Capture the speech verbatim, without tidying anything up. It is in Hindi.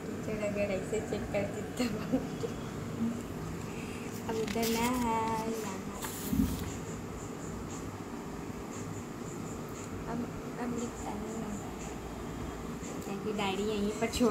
टीचर अगर ऐसे चेक करती तब अब उधर ना है यहाँ अब अब लिखता है डायरी यहीं पर छोड़